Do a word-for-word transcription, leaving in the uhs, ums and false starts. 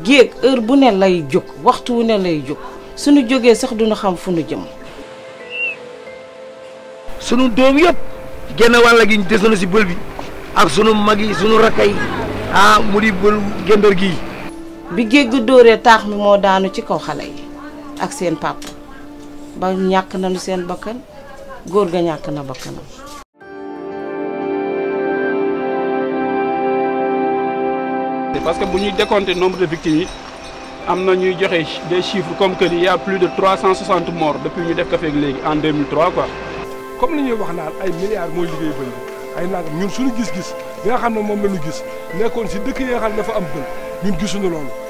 géeg heure bu ne lay jóg waxtu wu ne lay jóg suñu jógee sax duñu xam fu nu jëm. sunu doom yëpp genn wàll gi des na si bël bi ak sunu mag yi sunu rakk yi ah mu di bël gendor gii. bi géej gi dóoree taax mi moo daanu ci kaw xale yi ak seen papa ba ñàkk nañu seen bakkan góor ga ñàkk na bakkanam. parce que bu ñuy décompter nombre de victimes yi am na ñuy joxe des chiffres comme que il y a plus de trois cent soixante morts depuis ñu def ko feeg léegi en deux mille trois quoi. comme li ñuy wax naan ay milliards mooy liggéey bël bi ay nangam ñun suñu gis-gis bi nga xam ne moom la ñu gis nekkoon si dëkk yi nga xam ne dafa am bël ñun gisuñu loolu.